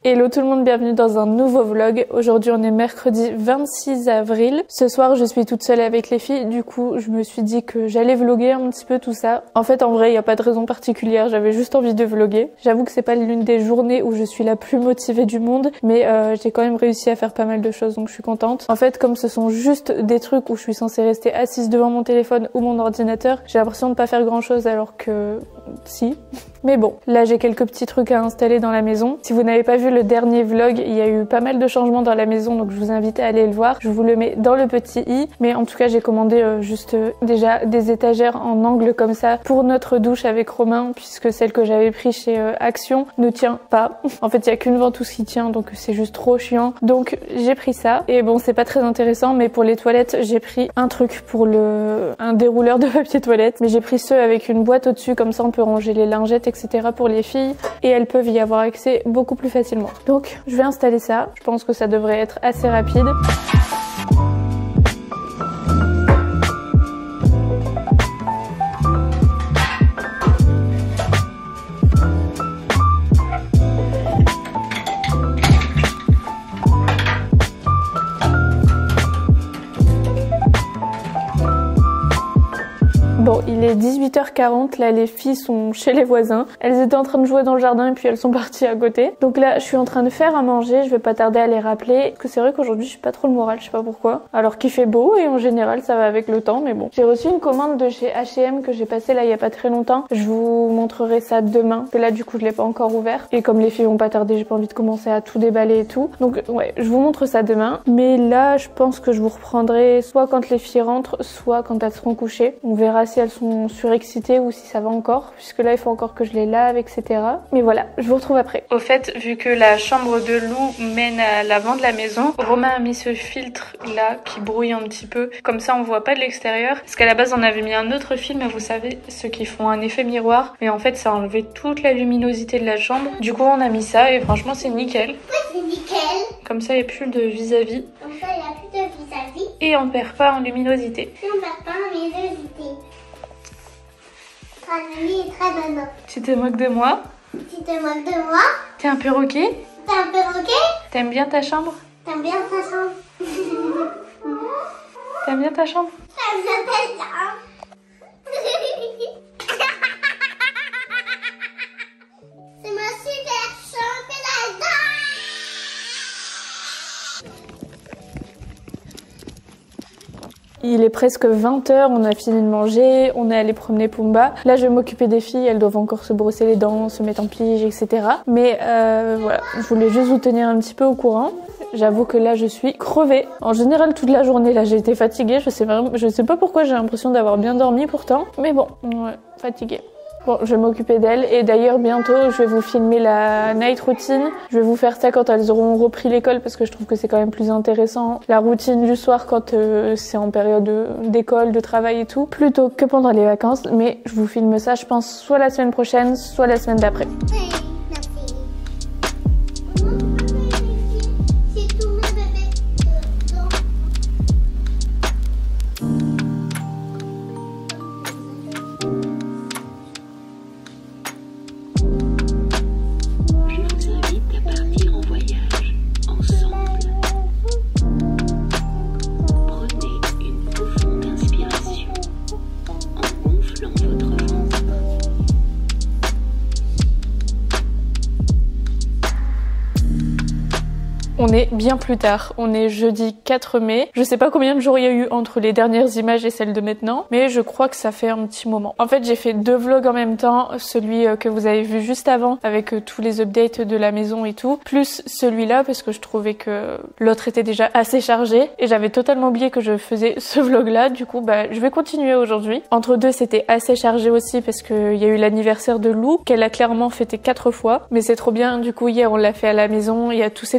Hello tout le monde, bienvenue dans un nouveau vlog. Aujourd'hui on est mercredi 26 avril. Ce soir je suis toute seule avec les filles, du coup je me suis dit que j'allais vlogger un petit peu tout ça. En fait en vrai il n'y a pas de raison particulière, j'avais juste envie de vlogger. J'avoue que c'est pas l'une des journées où je suis la plus motivée du monde, mais j'ai quand même réussi à faire pas mal de choses donc je suis contente. En fait comme ce sont juste des trucs où je suis censée rester assise devant mon téléphone ou mon ordinateur, j'ai l'impression de pas faire grand chose alors que si. Mais bon, là j'ai quelques petits trucs à installer dans la maison. Si vous n'avez pas vu le dernier vlog, il y a eu pas mal de changements dans la maison, donc je vous invite à aller le voir. Je vous le mets dans le petit i, mais en tout cas j'ai commandé déjà des étagères en angle comme ça pour notre douche avec Romain, puisque celle que j'avais pris chez Action ne tient pas. En fait il y a qu'une ventouse qui tient, donc c'est juste trop chiant. Donc j'ai pris ça, et bon c'est pas très intéressant, mais pour les toilettes j'ai pris un truc pour un dérouleur de papier toilette, mais j'ai pris ceux avec une boîte au-dessus, comme ça on peut ranger les lingettes, etc. pour les filles, et elles peuvent y avoir accès beaucoup plus facilement. Donc je vais installer ça, je pense que ça devrait être assez rapide. Bon, il est 18h40, là les filles sont chez les voisins. Elles étaient en train de jouer dans le jardin et puis elles sont parties à côté. Donc là, je suis en train de faire à manger, je vais pas tarder à les rappeler. Parce que c'est vrai qu'aujourd'hui, je suis pas trop le moral, je sais pas pourquoi. Alors qu'il fait beau et en général, ça va avec le temps, mais bon. J'ai reçu une commande de chez H&M que j'ai passée là il y a pas très longtemps. Je vous montrerai ça demain, parce que là du coup, je l'ai pas encore ouvert. Et comme les filles vont pas tarder, j'ai pas envie de commencer à tout déballer et tout. Donc ouais, je vous montre ça demain. Mais là, je pense que je vous reprendrai soit quand les filles rentrent, soit quand elles seront couchées. On verra si elles sont surexcitées ou si ça va encore, puisque là il faut encore que je les lave, etc. Mais voilà, je vous retrouve après. Au fait, vu que la chambre de Lou mène à l'avant de la maison, Romain a mis ce filtre là qui brouille un petit peu, comme ça on voit pas de l'extérieur, parce qu'à la base on avait mis un autre film, vous savez, ceux qui font un effet miroir, mais en fait ça a enlevé toute la luminosité de la chambre. Du coup on a mis ça et franchement c'est nickel. Oui, c'est nickel. Comme ça il n'y a plus de vis-à-vis. Comme ça il n'y a plus de vis-à-vis. Et on perd pas en luminosité. Et on perd pas en luminosité. Très joli et très nana. Tu te moques de moi? Tu te moques de moi? T'es un perroquet? T'es un perroquet? T'aimes bien ta chambre? T'aimes bien ta chambre? T'aimes bien ta chambre? T'aimes bien ta chambre? C'est ma super chambre que j'adore. Il est presque 20h, on a fini de manger, on est allé promener Pumba. Là je vais m'occuper des filles, elles doivent encore se brosser les dents, se mettre en pige, etc. Mais voilà, je voulais juste vous tenir un petit peu au courant. J'avoue que là je suis crevée. En général toute la journée là j'ai été fatiguée, je sais pas pourquoi, j'ai l'impression d'avoir bien dormi pourtant. Mais bon, ouais, fatiguée. Bon, je vais m'occuper d'elles, et d'ailleurs bientôt je vais vous filmer la night routine. Je vais vous faire ça quand elles auront repris l'école, parce que je trouve que c'est quand même plus intéressant la routine du soir quand c'est en période d'école, de travail et tout, plutôt que pendant les vacances. Mais je vous filme ça je pense soit la semaine prochaine, soit la semaine d'après. Oui, merci. C'est tout mes bébés. Je vous invite à partir en voyage ensemble. Prenez une profonde inspiration en gonflant votre ventre. On est bien plus tard, on est jeudi 4 mai. Je sais pas combien de jours il y a eu entre les dernières images et celles de maintenant, mais je crois que ça fait un petit moment. En fait j'ai fait deux vlogs en même temps, celui que vous avez vu juste avant avec tous les updates de la maison et tout, plus celui-là parce que je trouvais que l'autre était déjà assez chargé et j'avais totalement oublié que je faisais ce vlog là. Du coup bah je vais continuer aujourd'hui. Entre deux c'était assez chargé aussi parce qu'il y a eu l'anniversaire de Lou qu'elle a clairement fêté 4 fois, mais c'est trop bien. Du coup hier on l'a fait à la maison, il y a tous ses copains qui sont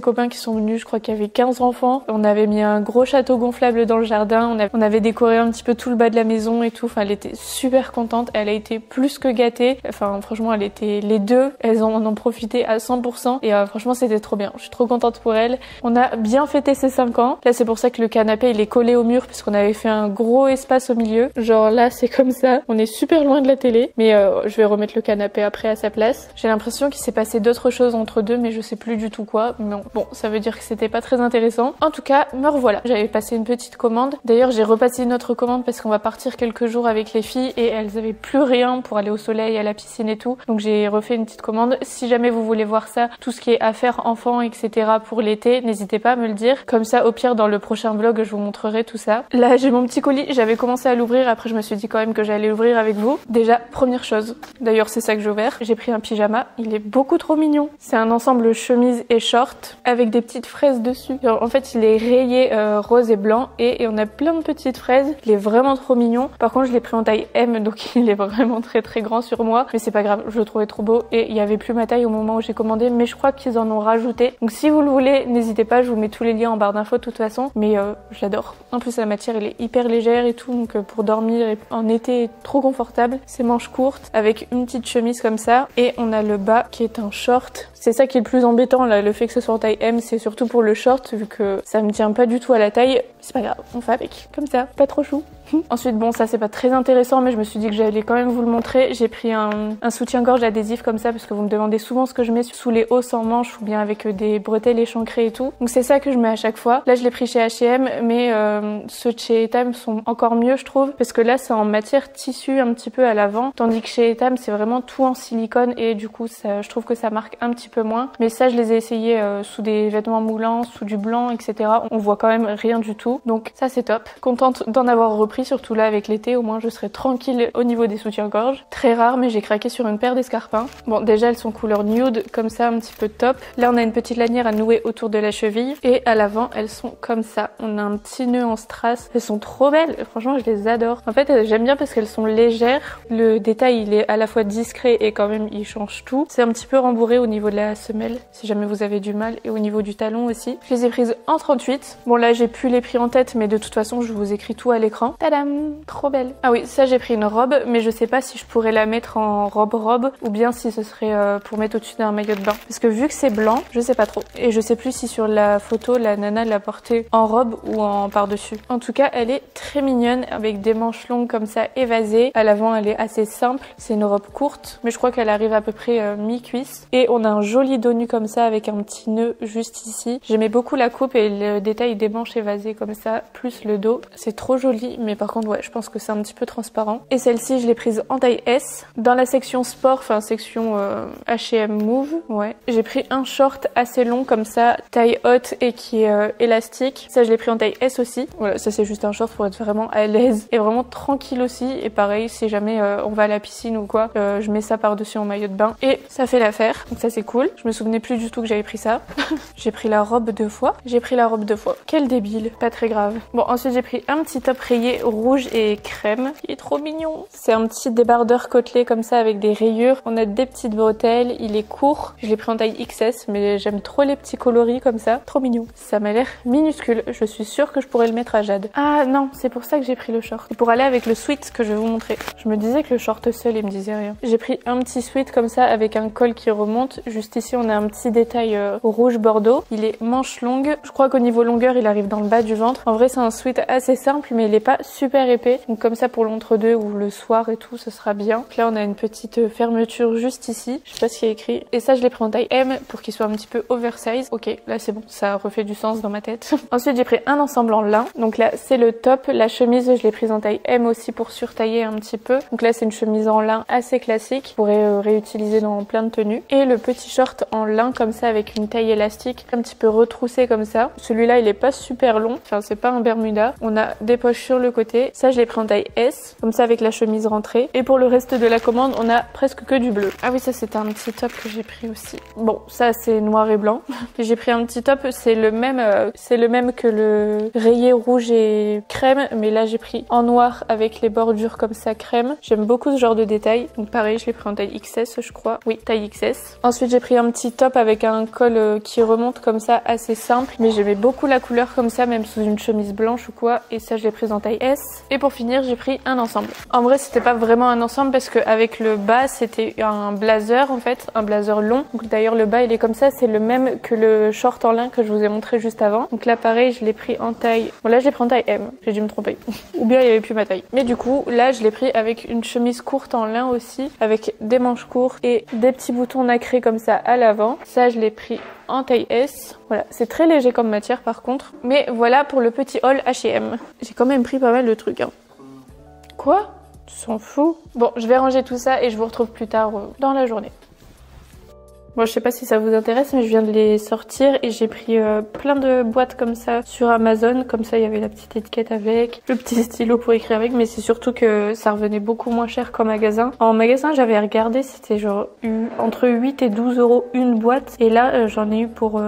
sont venus, je crois qu'il y avait 15 enfants. On avait mis un gros château gonflable dans le jardin, on avait décoré un petit peu tout le bas de la maison et tout. Enfin, elle était super contente, elle a été plus que gâtée. Enfin, franchement, elle était les deux, elles en ont profité à 100% et franchement, c'était trop bien. Je suis trop contente pour elle. On a bien fêté ses 5 ans. Là, c'est pour ça que le canapé, il est collé au mur puisqu'on avait fait un gros espace au milieu. Genre là, c'est comme ça. On est super loin de la télé, mais je vais remettre le canapé après à sa place. J'ai l'impression qu'il s'est passé d'autres choses entre deux, mais je sais plus du tout quoi. Mais bon, ça veut dire que c'était pas très intéressant. En tout cas, me revoilà. J'avais passé une petite commande. D'ailleurs, j'ai repassé une autre commande parce qu'on va partir quelques jours avec les filles et elles avaient plus rien pour aller au soleil, à la piscine et tout. Donc j'ai refait une petite commande. Si jamais vous voulez voir ça, tout ce qui est affaires enfants, etc. pour l'été, n'hésitez pas à me le dire. Comme ça, au pire, dans le prochain vlog, je vous montrerai tout ça. Là, j'ai mon petit colis. J'avais commencé à l'ouvrir. Après, je me suis dit quand même que j'allais l'ouvrir avec vous. Déjà, première chose. D'ailleurs, c'est ça que j'ai ouvert. J'ai pris un pyjama. Il est beaucoup trop mignon. C'est un ensemble chemise et short avec des petites fraises dessus. Genre, en fait, il est rayé rose et blanc et on a plein de petites fraises. Il est vraiment trop mignon. Par contre, je l'ai pris en taille M, donc il est vraiment très très grand sur moi. Mais c'est pas grave, je le trouvais trop beau et il y avait plus ma taille au moment où j'ai commandé, mais je crois qu'ils en ont rajouté. Donc si vous le voulez, n'hésitez pas, je vous mets tous les liens en barre d'infos de toute façon. Mais je l'adore. En plus, la matière, elle est hyper légère et tout, donc pour dormir en été, trop confortable. C'est manches courtes avec une petite chemise comme ça et on a le bas qui est un short. C'est ça qui est le plus embêtant là, le fait que ce soit en taille M, c'est surtout pour le short vu que ça me tient pas du tout à la taille. C'est pas grave, on fait avec, comme ça, pas trop chou. Ensuite, bon, ça c'est pas très intéressant, mais je me suis dit que j'allais quand même vous le montrer. J'ai pris un soutien-gorge adhésif comme ça parce que vous me demandez souvent ce que je mets sous les hauts sans manches ou bien avec des bretelles échancrées et tout. Donc c'est ça que je mets à chaque fois. Là, je l'ai pris chez H&M, mais ceux de chez Etam sont encore mieux, je trouve, parce que là c'est en matière tissu un petit peu à l'avant, tandis que chez Etam c'est vraiment tout en silicone et du coup ça, je trouve que ça marque un petit peu moins. Mais ça, je les ai essayés sous des vêtements moulants, sous du blanc, etc. On voit quand même rien du tout. Donc ça c'est top. Contente d'en avoir repris. Surtout là avec l'été, au moins je serai tranquille au niveau des soutiens-gorge. Très rare, mais j'ai craqué sur une paire d'escarpins. Bon, déjà elles sont couleur nude, comme ça, un petit peu top. Là on a une petite lanière à nouer autour de la cheville et à l'avant elles sont comme ça. On a un petit nœud en strass. Elles sont trop belles, franchement je les adore. En fait j'aime bien parce qu'elles sont légères. Le détail il est à la fois discret et quand même il change tout. C'est un petit peu rembourré au niveau de la semelle si jamais vous avez du mal et au niveau du talon aussi. Je les ai prises en 38. Bon là j'ai plus les prix en tête, mais de toute façon je vous écris tout à l'écran. Tadam! Trop belle. Ah oui, ça j'ai pris une robe, mais je sais pas si je pourrais la mettre en robe-robe ou bien si ce serait pour mettre au-dessus d'un maillot de bain. Parce que vu que c'est blanc, je sais pas trop. Et je sais plus si sur la photo, la nana l'a portée en robe ou en par-dessus. En tout cas, elle est très mignonne avec des manches longues comme ça évasées. À l'avant, elle est assez simple. C'est une robe courte, mais je crois qu'elle arrive à peu près mi-cuisse. Et on a un joli dos nu comme ça avec un petit nœud juste ici. J'aimais beaucoup la coupe et le détail des manches évasées comme ça, plus le dos. C'est trop joli, mais par contre, ouais, je pense que c'est un petit peu transparent. Et celle-ci, je l'ai prise en taille S. Dans la section sport, enfin section H&M Move, ouais. J'ai pris un short assez long comme ça, taille haute et qui est élastique. Ça, je l'ai pris en taille S aussi. Voilà, ça c'est juste un short pour être vraiment à l'aise et vraiment tranquille aussi. Et pareil, si jamais on va à la piscine ou quoi, je mets ça par-dessus en maillot de bain et ça fait l'affaire. Donc ça c'est cool. Je me souvenais plus du tout que j'avais pris ça. J'ai pris la robe 2 fois. Quel débile. Pas très grave. Bon, ensuite j'ai pris un petit top rayé rouge et crème. Il est trop mignon. C'est un petit débardeur côtelé comme ça avec des rayures. On a des petites bretelles. Il est court. Je l'ai pris en taille XS, mais j'aime trop les petits coloris comme ça. Trop mignon. Ça m'a l'air minuscule. Je suis sûre que je pourrais le mettre à Jade. Ah non, c'est pour ça que j'ai pris le short. Et pour aller avec le sweat que je vais vous montrer. Je me disais que le short seul, il me disait rien. J'ai pris un petit sweat comme ça avec un col qui remonte. Juste ici, on a un petit détail rouge bordeaux. Il est manche longue. Je crois qu'au niveau longueur, il arrive dans le bas du ventre. En vrai, c'est un sweat assez simple, mais il est pas super épais. Donc comme ça pour l'entre-deux ou le soir et tout, ce sera bien. Donc là, on a une petite fermeture juste ici. Je sais pas ce qu'il y a écrit. Et ça, je l'ai pris en taille M pour qu'il soit un petit peu oversize. Ok, là c'est bon. Ça refait du sens dans ma tête. Ensuite, j'ai pris un ensemble en lin. Donc là, c'est le top. La chemise, je l'ai prise en taille M aussi pour surtailler un petit peu. Donc là, c'est une chemise en lin assez classique. Vous pourrez réutiliser dans plein de tenues. Et le petit short en lin comme ça avec une taille élastique, un petit peu retroussé comme ça. Celui-là, il est pas super long. Enfin, c'est pas un Bermuda. On a des poches sur le côté côté. Ça, je l'ai pris en taille S, comme ça avec la chemise rentrée. Et pour le reste de la commande, on a presque que du bleu. Ah oui, ça c'était un petit top que j'ai pris aussi. Bon, ça c'est noir et blanc. J'ai pris un petit top, c'est le même que le rayé rouge et crème, mais là j'ai pris en noir avec les bordures comme ça crème. J'aime beaucoup ce genre de détail. Donc pareil, je l'ai pris en taille XS, je crois. Oui, taille XS. Ensuite, j'ai pris un petit top avec un col qui remonte comme ça, assez simple. Mais j'aimais beaucoup la couleur comme ça, même sous une chemise blanche ou quoi. Et ça, je l'ai pris en taille S. Et pour finir, j'ai pris un ensemble. En vrai, c'était pas vraiment un ensemble parce qu'avec le bas, c'était un blazer en fait, un blazer long. Donc d'ailleurs, le bas, il est comme ça. C'est le même que le short en lin que je vous ai montré juste avant. Donc là, pareil, je l'ai pris en taille... Bon, là, je l'ai pris en taille M. J'ai dû me tromper. Ou bien, il y avait plus ma taille. Mais du coup, là, je l'ai pris avec une chemise courte en lin aussi, avec des manches courtes et des petits boutons nacrés comme ça à l'avant. Ça, je l'ai pris en taille S. Voilà, c'est très léger comme matière par contre. Mais voilà pour le petit haul H&M. J'ai quand même pris pas mal de trucs. Hein. Quoi? Tu s'en fous? Bon, je vais ranger tout ça et je vous retrouve plus tard dans la journée. Bon, je sais pas si ça vous intéresse, mais je viens de les sortir et j'ai pris plein de boîtes comme ça sur Amazon. Comme ça, il y avait la petite étiquette avec, le petit stylo pour écrire avec, mais c'est surtout que ça revenait beaucoup moins cher qu'en magasin. En magasin, j'avais regardé, c'était genre entre 8 et 12 euros une boîte. Et là, j'en ai eu pour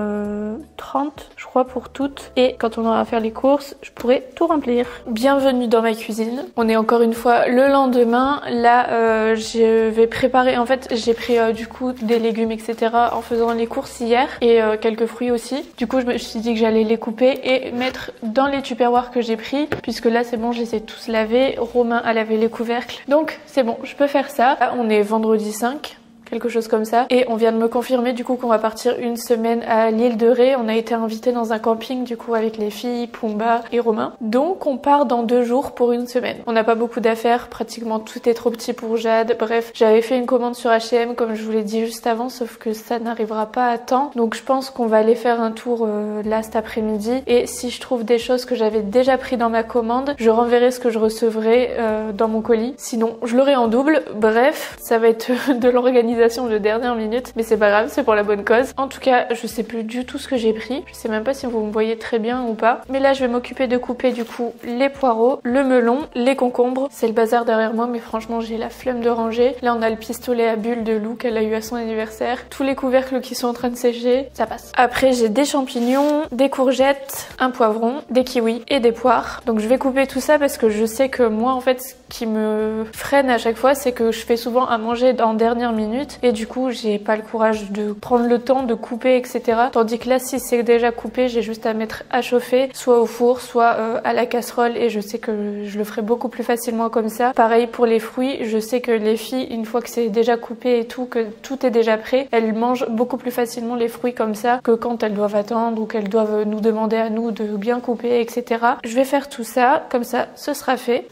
30, je crois, pour toutes. Et quand on aura à faire les courses, je pourrai tout remplir. Bienvenue dans ma cuisine. On est encore une fois le lendemain. Là, je vais préparer, en fait, j'ai pris du coup des légumes, etc. en faisant les courses hier et quelques fruits aussi. Du coup, je me suis dit que j'allais les couper et mettre dans les tupperwares que j'ai pris, puisque là c'est bon, je les ai tous lavés. Romain a lavé les couvercles, donc c'est bon, je peux faire ça. Là, on est vendredi 5. Quelque chose comme ça. Et on vient de me confirmer du coup qu'on va partir une semaine à l'île de Ré. On a été invités dans un camping du coup avec les filles, Pumba et Romain. Donc on part dans 2 jours pour une semaine. On n'a pas beaucoup d'affaires, pratiquement tout est trop petit pour Jade. Bref, j'avais fait une commande sur H&M comme je vous l'ai dit juste avant, sauf que ça n'arrivera pas à temps. Donc je pense qu'on va aller faire un tour là cet après-midi. Et si je trouve des choses que j'avais déjà pris dans ma commande, je renverrai ce que je recevrai dans mon colis. Sinon, je l'aurai en double. Bref, ça va être de l'organisation de dernière minute, mais c'est pas grave, c'est pour la bonne cause. En tout cas, je sais plus du tout ce que j'ai pris. Je sais même pas si vous me voyez très bien ou pas. Mais là, je vais m'occuper de couper du coup les poireaux, le melon, les concombres. C'est le bazar derrière moi, mais franchement, j'ai la flemme de ranger. Là, on a le pistolet à bulles de Lou qu'elle a eu à son anniversaire. Tous les couvercles qui sont en train de sécher, ça passe. Après, j'ai des champignons, des courgettes, un poivron, des kiwis et des poires. Donc, je vais couper tout ça parce que je sais que moi, en fait, ce qui me freine à chaque fois, c'est que je fais souvent à manger en dernière minute. Et du coup, j'ai pas le courage de prendre le temps de couper, etc. Tandis que là, si c'est déjà coupé, j'ai juste à mettre à chauffer, soit au four, soit à la casserole. Et je sais que je le ferai beaucoup plus facilement comme ça. Pareil pour les fruits, je sais que les filles, une fois que c'est déjà coupé et tout, que tout est déjà prêt, elles mangent beaucoup plus facilement les fruits comme ça que quand elles doivent attendre ou qu'elles doivent nous demander à nous de bien couper, etc. Je vais faire tout ça, comme ça, ce sera fait.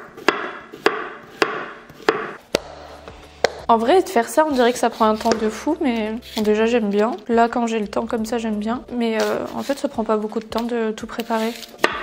En vrai, de faire ça, on dirait que ça prend un temps de fou, mais bon, déjà j'aime bien. Là, quand j'ai le temps comme ça, j'aime bien. Mais en fait, ça prend pas beaucoup de temps de tout préparer.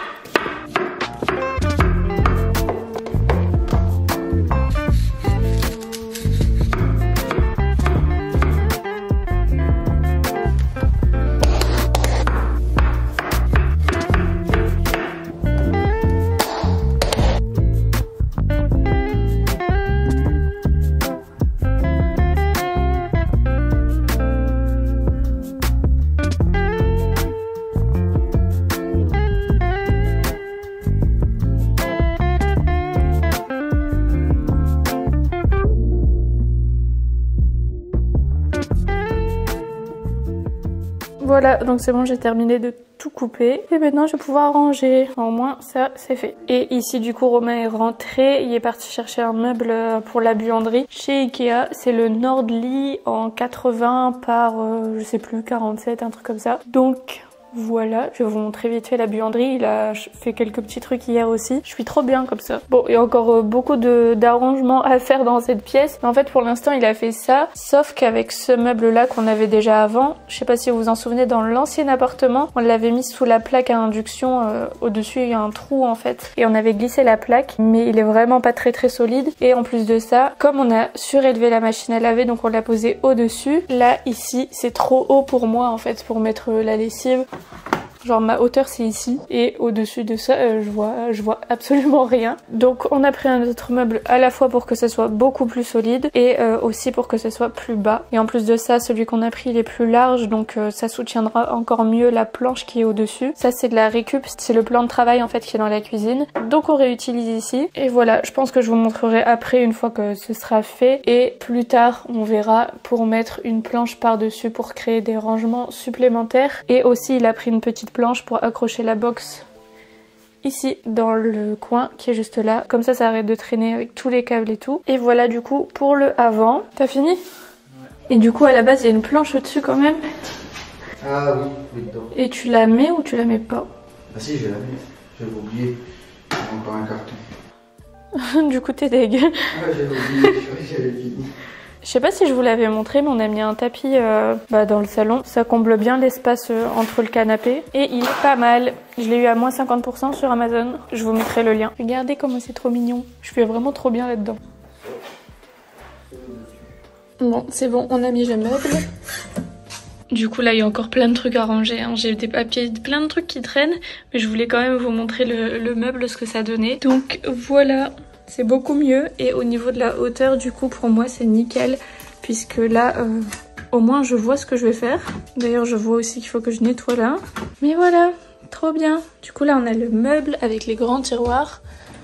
Voilà, donc c'est bon, j'ai terminé de tout couper. Et maintenant, je vais pouvoir ranger. Enfin, au moins, ça, c'est fait. Et ici, du coup, Romain est rentré. Il est parti chercher un meuble pour la buanderie chez Ikea. C'est le Nordli en 80 par, je sais plus, 47, un truc comme ça. Donc... voilà, je vais vous montrer vite fait la buanderie. Il a fait quelques petits trucs hier aussi. Je suis trop bien comme ça. Bon, il y a encore beaucoup d'arrangements à faire dans cette pièce. Mais en fait, pour l'instant, il a fait ça. Sauf qu'avec ce meuble-là qu'on avait déjà avant, je sais pas si vous vous en souvenez, dans l'ancien appartement, on l'avait mis sous la plaque à induction. Au-dessus, il y a un trou en fait. Et on avait glissé la plaque. Mais il est vraiment pas très solide. Et en plus de ça, comme on a surélevé la machine à laver, donc on l'a posé au-dessus. Là, ici, c'est trop haut pour moi en fait, pour mettre la lessive. Genre ma hauteur c'est ici et au-dessus de ça je vois absolument rien. Donc on a pris un autre meuble à la fois pour que ça soit beaucoup plus solide et aussi pour que ça soit plus bas. Et en plus de ça, celui qu'on a pris il est plus large, donc ça soutiendra encore mieux la planche qui est au-dessus. Ça c'est de la récup, c'est le plan de travail en fait qui est dans la cuisine. Donc on réutilise ici. Et voilà, je pense que je vous montrerai après une fois que ce sera fait. Et plus tard on verra pour mettre une planche par-dessus pour créer des rangements supplémentaires. Et aussi il a pris une petite planche pour accrocher la box ici dans le coin qui est juste là. Comme ça arrête de traîner avec tous les câbles et tout. Et voilà du coup pour le avant. T'as fini? Ouais. Et du coup à la base il y a une planche au-dessus quand même. Ah oui, oui dedans. Et tu la mets ou tu la mets pas? Ah si, je vais la mettre. J'avais oublié. Encore un carton. Du coup t'es deg. Ah j'avais oublié, j'avais fini. Je sais pas si je vous l'avais montré, mais on a mis un tapis dans le salon. Ça comble bien l'espace entre le canapé. Et il est pas mal. Je l'ai eu à moins 50% sur Amazon. Je vous mettrai le lien. Regardez comment c'est trop mignon. Je fais vraiment trop bien là-dedans. Bon, c'est bon, on a mis le meuble. Du coup là il y a encore plein de trucs à ranger, hein. J'ai des papiers, plein de trucs qui traînent. Mais je voulais quand même vous montrer le meuble, ce que ça donnait. Donc voilà. C'est beaucoup mieux et au niveau de la hauteur du coup pour moi c'est nickel puisque là au moins je vois ce que je vais faire. D'ailleurs je vois aussi qu'il faut que je nettoie là. Mais voilà, trop bien. Du coup là on a le meuble avec les grands tiroirs.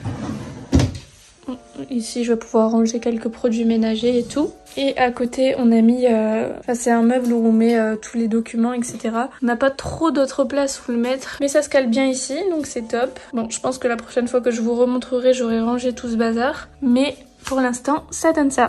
Ici je vais pouvoir ranger quelques produits ménagers et tout. Et à côté on a mis, c'est un meuble où on met tous les documents etc. On n'a pas trop d'autres places où le mettre. Mais ça se cale bien ici donc c'est top. Bon je pense que la prochaine fois que je vous remontrerai j'aurai rangé tout ce bazar. Mais pour l'instant ça donne ça.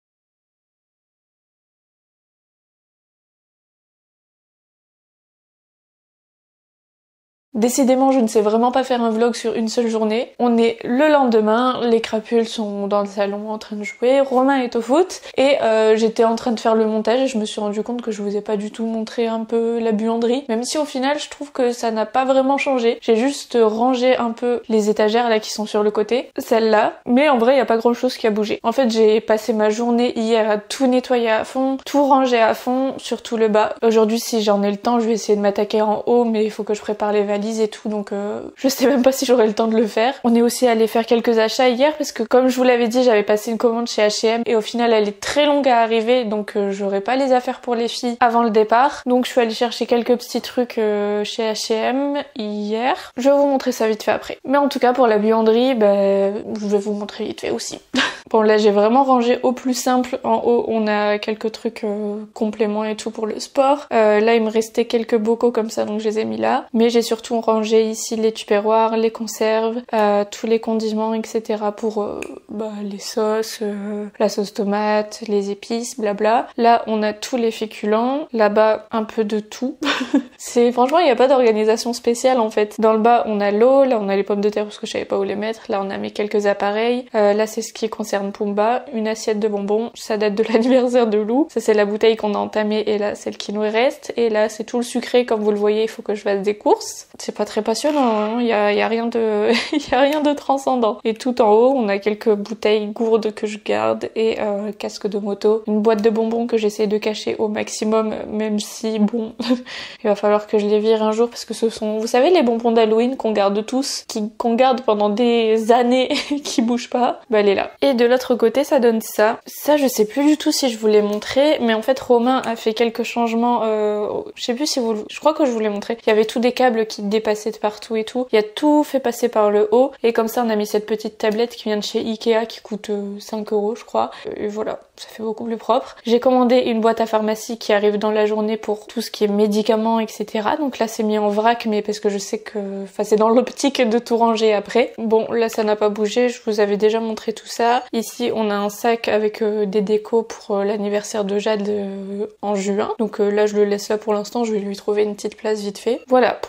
Décidément, je ne sais vraiment pas faire un vlog sur une seule journée. On est le lendemain, les crapules sont dans le salon en train de jouer, Romain est au foot et j'étais en train de faire le montage et je me suis rendu compte que je vous ai pas du tout montré un peu la buanderie. Même si au final, je trouve que ça n'a pas vraiment changé. J'ai juste rangé un peu les étagères là qui sont sur le côté, celle-là. Mais en vrai, il n'y a pas grand-chose qui a bougé. En fait, j'ai passé ma journée hier à tout nettoyer à fond, tout ranger à fond, surtout le bas. Aujourd'hui, si j'en ai le temps, je vais essayer de m'attaquer en haut, mais il faut que je prépare les valises et tout, donc je sais même pas si j'aurai le temps de le faire. On est aussi allé faire quelques achats hier parce que comme je vous l'avais dit, j'avais passé une commande chez H&M et au final elle est très longue à arriver, donc j'aurai pas les affaires pour les filles avant le départ. Donc je suis allée chercher quelques petits trucs chez H&M hier. Je vais vous montrer ça vite fait après. Mais en tout cas pour la buanderie, je vais vous montrer vite fait aussi. Bon là j'ai vraiment rangé au plus simple. En haut on a quelques trucs compléments et tout pour le sport. Là il me restait quelques bocaux comme ça donc je les ai mis là. Mais j'ai surtout rangé ici les tupperwares, les conserves, tous les condiments etc. pour les sauces, la sauce tomate, les épices, blabla. Là on a tous les féculents. Là-bas un peu de tout. Franchement il n'y a pas d'organisation spéciale en fait. Dans le bas on a l'eau, là on a les pommes de terre parce que je savais pas où les mettre. Là on a mis quelques appareils. Là c'est ce qui concerne Pumba, une assiette de bonbons, ça date de l'anniversaire de Lou. Ça c'est la bouteille qu'on a entamée et là celle qui nous reste. Et là c'est tout le sucré comme vous le voyez, il faut que je fasse des courses. C'est pas très passionnant, hein. Il y a rien de il y a rien de transcendant. Et tout en haut, on a quelques bouteilles gourdes que je garde et casque de moto, une boîte de bonbons que j'essaie de cacher au maximum même si bon, il va falloir que je les vire un jour parce que ce sont, vous savez les bonbons d'Halloween qu'on garde tous, qu'on garde pendant des années qui bougent pas. Elle est là. Et de l'autre côté, ça donne ça. Ça, je sais plus du tout si je vous l'ai montré, mais en fait Romain a fait quelques changements, je sais plus si je crois que je vous l'ai montré. Il y avait tous des câbles qui dépassaient de partout et tout. Il y a tout fait passer par le haut et comme ça on a mis cette petite tablette qui vient de chez Ikea qui coûte 5 € je crois. Et voilà, ça fait beaucoup plus propre. J'ai commandé une boîte à pharmacie qui arrive dans la journée pour tout ce qui est médicaments etc. Donc là c'est mis en vrac mais parce que je sais que c'est dans l'optique de tout ranger après. Bon là ça n'a pas bougé, je vous avais déjà montré tout ça. Ici on a un sac avec des décos pour l'anniversaire de Jade en juin. Donc là je le laisse là pour l'instant, je vais lui trouver une petite place vite fait. Voilà, pour l'instant c'est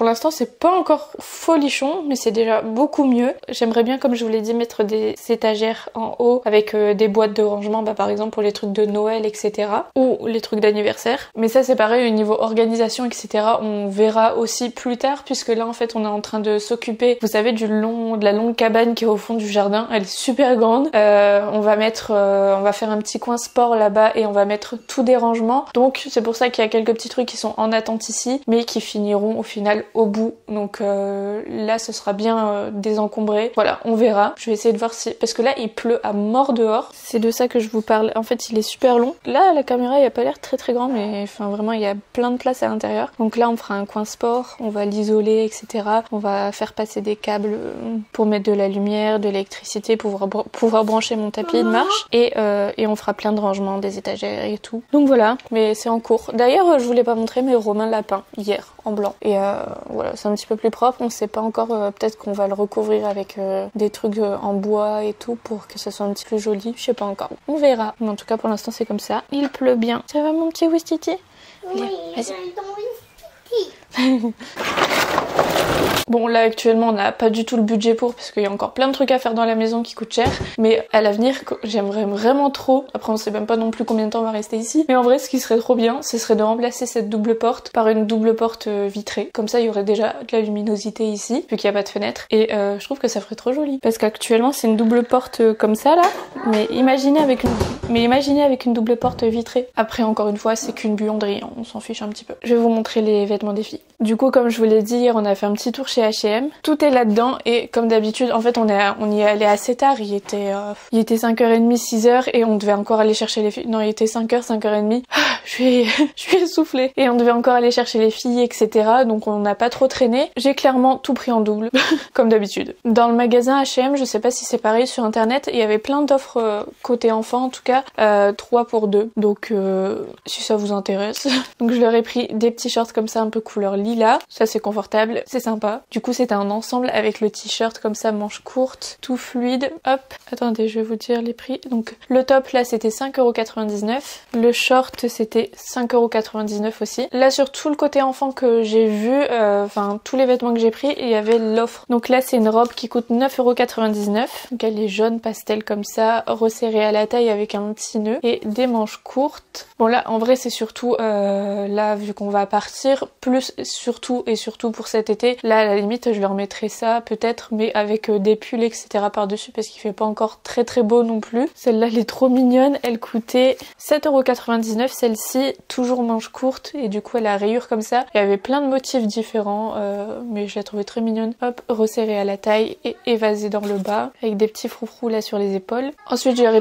c'est pas encore folichon, mais c'est déjà beaucoup mieux. J'aimerais bien, comme je vous l'ai dit, mettre des étagères en haut avec des boîtes de rangement, par exemple pour les trucs de Noël, etc. ou les trucs d'anniversaire. Mais ça c'est pareil au niveau organisation, etc. On verra aussi plus tard, puisque là en fait on est en train de s'occuper, vous savez, de la longue cabane qui est au fond du jardin. Elle est super grande. On va faire un petit coin sport là-bas et on va mettre tous des rangements. Donc c'est pour ça qu'il y a quelques petits trucs qui sont en attente ici, mais qui finiront au final au bout. Donc là ce sera bien désencombré. Voilà, on verra. Je vais essayer de voir si... Parce que là il pleut à mort dehors. C'est de ça que je vous parle. En fait il est super long. Là la caméra il a pas l'air très grand, mais enfin vraiment il y a plein de place à l'intérieur. Donc là on fera un coin sport, on va l'isoler, etc. On va faire passer des câbles pour mettre de la lumière, de l'électricité, pour pouvoir brancher mon tapis de marche. Et on fera plein de rangements, des étagères et tout. Donc voilà, mais c'est en cours. D'ailleurs je vous l'ai pas montré, mais Romain l'a peint hier en blanc. Et voilà, c'est un petit peu plus propre. On sait pas encore, peut-être qu'on va le recouvrir avec des trucs en bois et tout pour que ça soit un petit peu plus joli. Je sais pas encore. On verra. Mais en tout cas pour l'instant c'est comme ça. Il pleut bien. Ça va mon petit Wistiti? Oui, vas-y. oui. Bon là actuellement on n'a pas du tout le budget pour, parce qu'il y a encore plein de trucs à faire dans la maison qui coûtent cher, mais à l'avenir j'aimerais vraiment trop, après on sait même pas non plus combien de temps on va rester ici, mais en vrai ce qui serait trop bien ce serait de remplacer cette double porte par une double porte vitrée, comme ça il y aurait déjà de la luminosité ici vu qu'il n'y a pas de fenêtre, et je trouve que ça ferait trop joli, parce qu'actuellement c'est une double porte comme ça là, mais imaginez avec une double porte vitrée. Après encore une fois c'est qu'une buanderie, on s'en fiche un petit peu. Je vais vous montrer les vêtements des filles. Du coup comme je vous l'ai dit hier, on a fait un petit tour chez H&M. Tout est là-dedans et comme d'habitude, en fait on y est allé assez tard. Il était 5h30, 6h et on devait encore aller chercher les filles. Non, il était 5h, 5h30. Je suis essoufflée. Et on devait encore aller chercher les filles, etc. Donc on n'a pas trop traîné. J'ai clairement tout pris en double, comme d'habitude. Dans le magasin H&M, je sais pas si c'est pareil sur internet, il y avait plein d'offres côté enfant en tout cas, 3 pour 2. Donc si ça vous intéresse. Donc je leur ai pris des petits shorts comme ça un peu couleur lilas. Ça c'est confortable, c'est sympa. Du coup c'était un ensemble avec le t-shirt comme ça, manches courtes, tout fluide. Hop, attendez, je vais vous dire les prix. Donc le top là c'était 5,99€. Le short c'était 5,99€ aussi. Là sur tout le côté enfant que j'ai vu, enfin tous les vêtements que j'ai pris, il y avait l'offre. Donc là c'est une robe qui coûte 9,99€. Donc elle est jaune pastel comme ça, resserrée à la taille avec un petit nœud et des manches courtes. Bon là en vrai c'est surtout là vu qu'on va partir, plus surtout pour cet été, là à la limite je leur mettrai ça peut-être, mais avec des pulls etc par dessus, parce qu'il fait pas encore très beau non plus. Celle-là elle est trop mignonne, elle coûtait 7,99€, celle-ci toujours manche courte et du coup elle a rayures comme ça. Il y avait plein de motifs différents, mais je la trouvais très mignonne. Hop, resserrée à la taille et évasée dans le bas avec des petits froufrous là sur les épaules. Ensuite je leur ai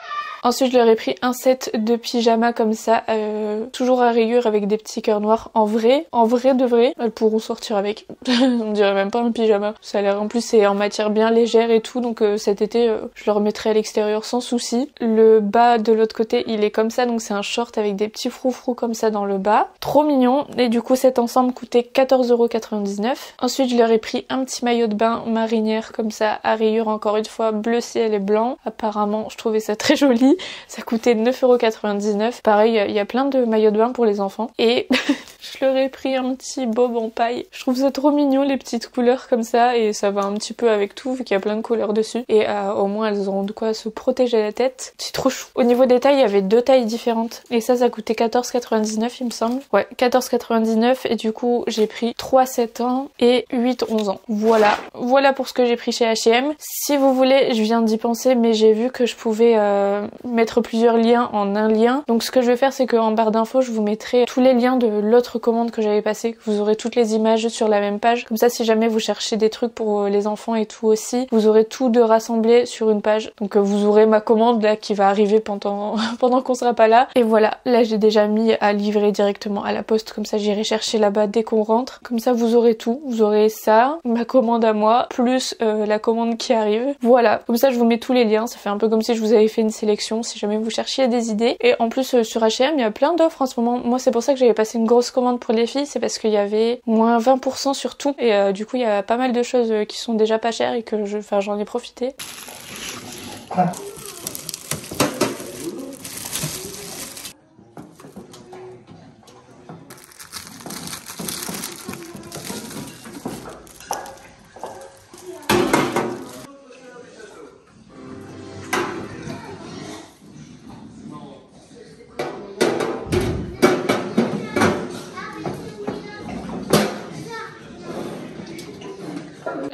pris un set de pyjama comme ça, toujours à rayures avec des petits cœurs noirs. En vrai de vrai, elles pourront sortir avec. On dirait même pas un pyjama. Ça a l'air, en plus c'est en matière bien légère et tout, donc cet été je le remettrai à l'extérieur sans souci. Le bas de l'autre côté il est comme ça, donc c'est un short avec des petits froufrous comme ça dans le bas. Trop mignon, et du coup cet ensemble coûtait 14,99€. Ensuite je leur ai pris un petit maillot de bain marinière comme ça à rayures, encore une fois bleu ciel et blanc. Apparemment je trouvais ça très joli. Ça coûtait 9,99€. Pareil, il y a plein de maillots de bain pour les enfants. Et je leur ai pris un petit bob en paille. Je trouve ça trop mignon, les petites couleurs comme ça. Et ça va un petit peu avec tout, vu qu'il y a plein de couleurs dessus. Et au moins, elles auront de quoi se protéger la tête. C'est trop chou. Au niveau des tailles, il y avait 2 tailles différentes. Et ça coûtait 14,99€ il me semble. Ouais, 14,99€. Et du coup, j'ai pris 3-7 ans et 8-11 ans. Voilà pour ce que j'ai pris chez H&M. Si vous voulez, je viens d'y penser, mais j'ai vu que je pouvais mettre plusieurs liens en un lien. Donc ce que je vais faire, c'est qu'en barre d'infos je vous mettrai tous les liens de l'autre commande que j'avais passée, que vous aurez toutes les images sur la même page. Comme ça si jamais vous cherchez des trucs pour les enfants et tout aussi, vous aurez tout de rassemblé sur une page. Donc vous aurez ma commande là qui va arriver pendant qu'on sera pas là. Et voilà, là j'ai déjà mis à livrer directement à la poste, comme ça j'irai chercher là-bas dès qu'on rentre. Comme ça vous aurez tout, vous aurez ça, ma commande à moi, plus la commande qui arrive. Voilà, comme ça je vous mets tous les liens, ça fait un peu comme si je vous avais fait une sélection si jamais vous cherchiez des idées. Et en plus sur H&M il y a plein d'offres en ce moment. Moi c'est pour ça que j'avais passé une grosse commande pour les filles, c'est parce qu'il y avait moins 20% sur tout, et du coup il y a pas mal de choses qui sont déjà pas chères et que j'en ai profité.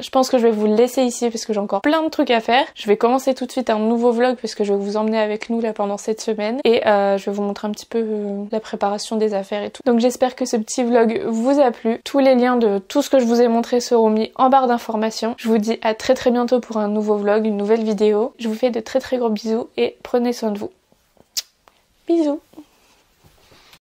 je pense que je vais vous le laisser ici parce que j'ai encore plein de trucs à faire. Je vais commencer tout de suite un nouveau vlog parce que je vais vous emmener avec nous là pendant cette semaine et je vais vous montrer un petit peu la préparation des affaires et tout. Donc j'espère que ce petit vlog vous a plu. Tous les liens de tout ce que je vous ai montré seront mis en barre d'informations. Je vous dis à très bientôt pour un nouveau vlog, une nouvelle vidéo. Je vous fais de très gros bisous et prenez soin de vous. Bisous.